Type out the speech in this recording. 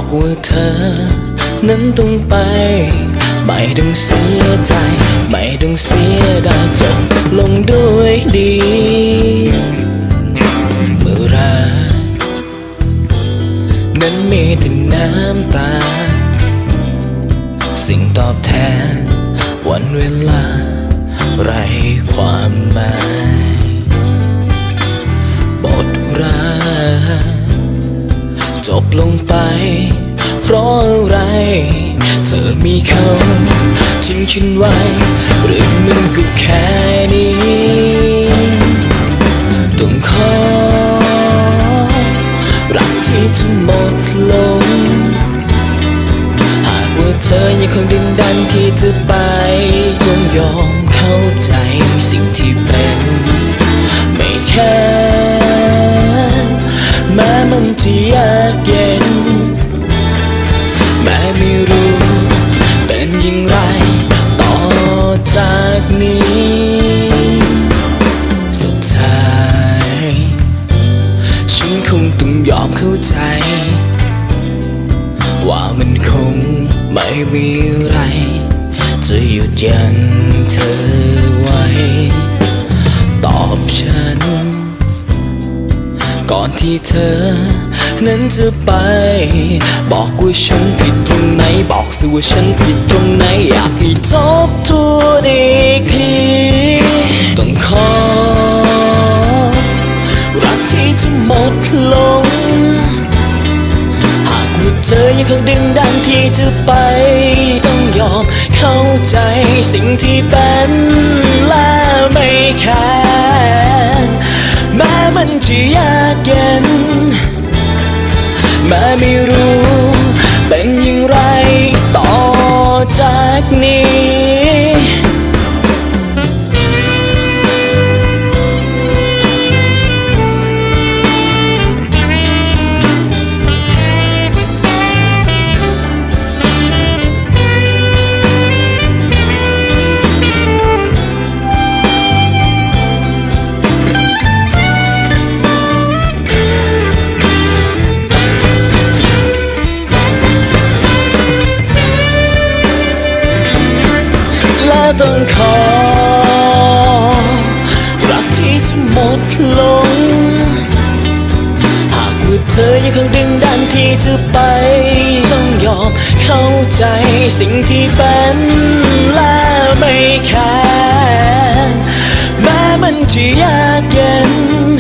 ว่าเธอนั้นต้องไปไม่ต้องเสียใจไม่ต้องเสียดายจบลงด้วยดีเมื่อรักนั้นมีแต่น้ำตาสิ่งตอบแทนวันเวลาไร้ความหมายบทรักจบลงไปเพราะอะไรเธอมีเขาทิ้งฉันไว้หรือมันก็แค่นี้ต้องขอรักที่จะหมดลงหากว่าเธอยังคงดึงดันที่จะไปต้องยอมเข้าใจสิ่งที่เป็นไม่แค่แม้มันจะยากเย็นแม้ไม่รู้เป็นอย่างไรต่อจากนี้สุดท้ายฉันคงต้องยอมเข้าใจว่ามันคงไม่มีอะไรจะหยุดยั้งเธอไว้ตอบฉันก่อนที่เธอนั้นจะไปบอกว่าฉันผิดตรงไหนบอกสิว่าฉันผิดตรงไหนอยากให้ทบทวนอีกทีต้องขอรักที่จะหมดลงหากว่าเธอยังคงดึงดันที่จะไปต้องยอมเข้าใจสิ่งที่เป็นและไม่แค่แม้มันจะยากเย็นแม้ไม่รู้เป็นอย่างไรต่อจากนี้ต้องขอรักที่จะหมดลงหากว่าเธอยังคงดึงดันที่จะไปต้องยอมเข้าใจสิ่งที่เป็นและไม่แค่แม้มันจะยากเย็น